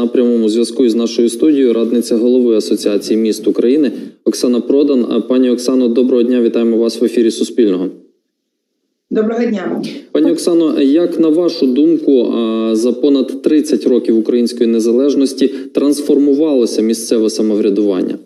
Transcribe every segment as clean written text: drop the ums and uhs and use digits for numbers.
на прямому зв'язку із нашою студією радниця голови Асоціації міст України Оксана Продан. Пані Оксано, доброго дня, вітаємо вас в ефірі Суспільного. Доброго дня. Пані Оксано, як на вашу думку, за понад 30 років української незалежності трансформувалося місцеве самоврядування?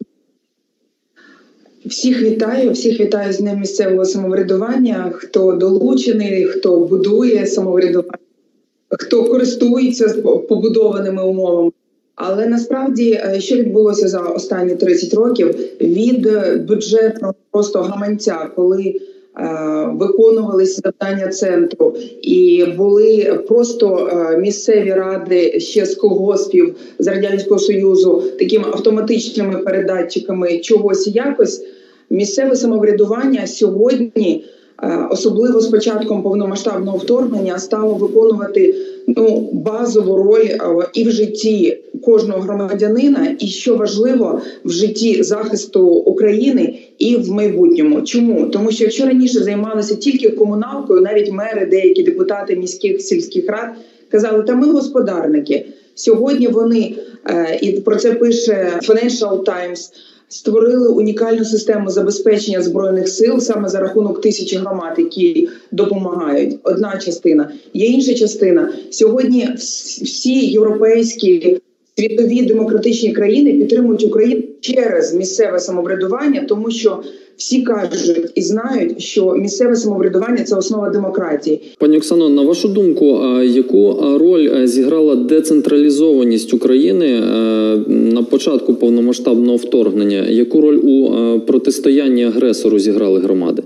Всіх вітаю з Днем місцевого самоврядування, хто долучений, хто будує самоврядування, хто користується побудованими умовами. Але насправді, що відбулося за останні 30 років від бюджетного просто гаманця, коли виконувалися завдання центру і були просто місцеві ради ще з колгоспів, з Радянського Союзу, такими автоматичними передатчиками чогось і якось, місцеве самоврядування сьогодні, особливо з початком повномасштабного вторгнення, стало виконувати базову роль і в житті кожного громадянина, і, що важливо, в житті захисту України і в майбутньому. Чому? Тому що якщо раніше займалися тільки комуналкою, навіть мери, деякі депутати міських, сільських рад казали, та ми господарники. Сьогодні вони, і про це пише Financial Times, створили унікальну систему забезпечення Збройних сил саме за рахунок 1000 громад, які допомагають. Одна частина. Є інша частина. Сьогодні всі європейські, світові демократичні країни підтримують Україну через місцеве самоврядування, тому що всі кажуть і знають, що місцеве самоврядування – це основа демократії. Пані Оксано, на вашу думку, яку роль зіграла децентралізованість України на початку повномасштабного вторгнення? Яку роль у протистоянні агресору зіграли громади?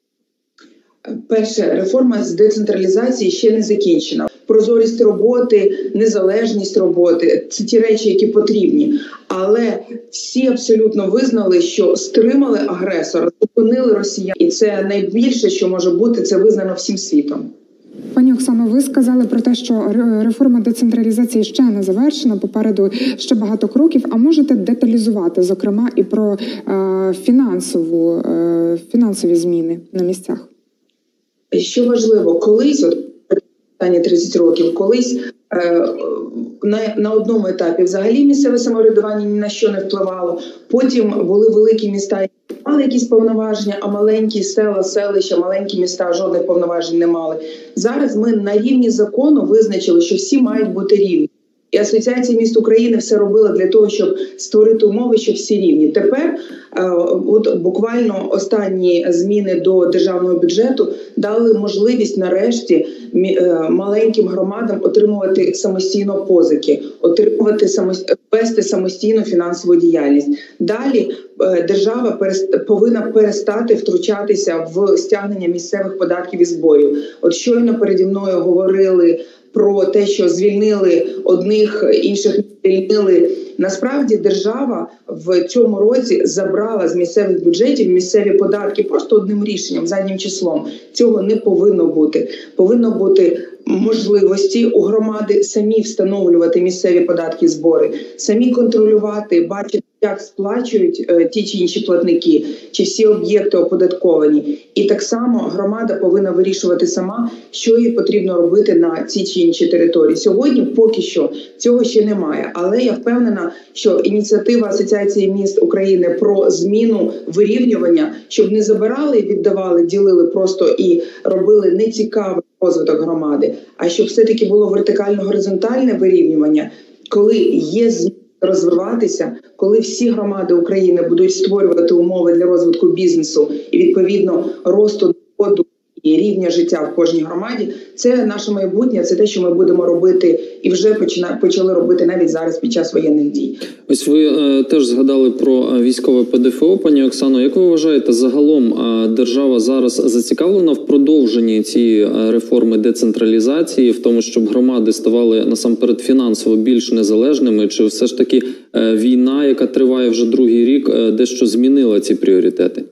Перше, реформа з децентралізації ще не закінчена. Прозорість роботи, незалежність роботи – це ті речі, які потрібні. Але всі абсолютно визнали, що стримали агресора, зупинили росіян. І це найбільше, що може бути, це визнано всім світом. Пані Оксано, ви сказали про те, що реформа децентралізації ще не завершена, попереду ще багато кроків. А можете деталізувати, зокрема, і про фінансові зміни на місцях? Що важливо, колись, останні 30 років, колись на одному етапі взагалі місцеве самоврядування ні на що не впливало. Потім були великі міста, які мали якісь повноваження, а маленькі села, селища, маленькі міста жодних повноважень не мали. Зараз ми на рівні закону визначили, що всі мають бути рівні. І Асоціація міст України все робила для того, щоб створити умови, що всі рівні. Тепер от буквально останні зміни до державного бюджету дали можливість нарешті маленьким громадам отримувати самостійно позики, вести самостійну фінансову діяльність. Далі держава повинна перестати втручатися в стягнення місцевих податків і зборів. От щойно переді мною говорили про те, що звільнили одних, інших не звільнили. Насправді держава в цьому році забрала з місцевих бюджетів місцеві податки просто одним рішенням, заднім числом. Цього не повинно бути. Повинно бути можливості у громади самі встановлювати місцеві податки і збори, самі контролювати, бачити, як сплачують ті чи інші платники, чи всі об'єкти оподатковані. І так само громада повинна вирішувати сама, що їй потрібно робити на цій чи іншій території. Сьогодні поки що цього ще немає. Але я впевнена, що ініціатива Асоціації міст України про зміну вирівнювання, щоб не забирали, віддавали, ділили просто і робили нецікавий розвиток громади, а щоб все-таки було вертикально-горизонтальне вирівнювання, коли є зміни розвиватися, коли всі громади України будуть створювати умови для розвитку бізнесу і, відповідно, росту доходу і рівня життя в кожній громаді, це наше майбутнє, це те, що ми будемо робити і вже почали робити навіть зараз під час воєнних дій. Ось ви теж згадали про військове ПДФО, пані Оксано. Як ви вважаєте, загалом держава зараз зацікавлена в продовженні цієї реформи децентралізації, в тому, щоб громади ставали насамперед фінансово більш незалежними, чи все ж таки війна, яка триває вже другий рік, дещо змінила ці пріоритети?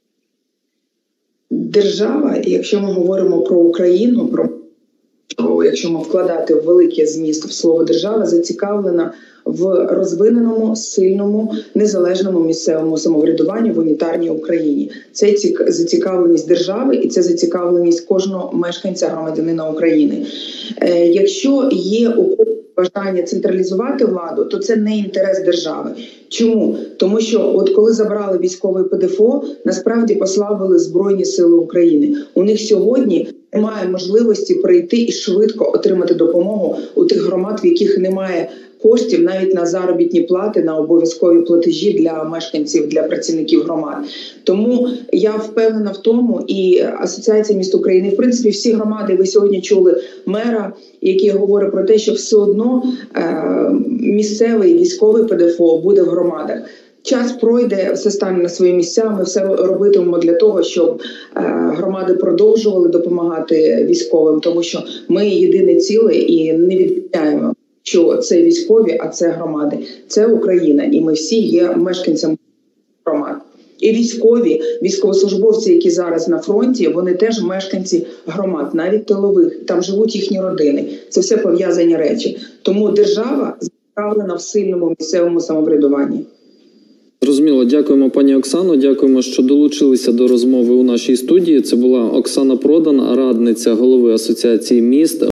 Держава, якщо ми говоримо про Україну, якщо ми вкладати великий зміст в слово «держава», зацікавлена в розвиненому, сильному, незалежному місцевому самоврядуванні в унітарній Україні. Це зацікавленість держави і це зацікавленість кожного мешканця, громадянина України. Якщо є у бажання централізувати владу, то це не інтерес держави. Чому? Тому що от коли забрали військове ПДФО, насправді послабили Збройні Сили України. У них сьогодні немає можливості прийти і швидко отримати допомогу у тих громад, в яких немає коштів навіть на заробітні плати, на обов'язкові платежі для мешканців, для працівників громад. Тому я впевнена в тому, і Асоціація міст України, в принципі, всі громади, ви сьогодні чули мера, який говорить про те, що все одно місцевий військовий ПДФО буде в громадах. Час пройде, все стане на свої місця, ми все робитимемо для того, щоб громади продовжували допомагати військовим, тому що ми єдине ціле і не відміняємо, що це військові, а це громади. Це Україна, і ми всі є мешканцями громад. І військові, військовослужбовці, які зараз на фронті, вони теж мешканці громад, навіть тилових, там живуть їхні родини. Це все пов'язані речі. Тому держава зацікавлена в сильному місцевому самоврядуванні. Зрозуміло, дякуємо, пані Оксано. Дякуємо, що долучилися до розмови у нашій студії. Це була Оксана Продан, радниця голови Асоціації міст.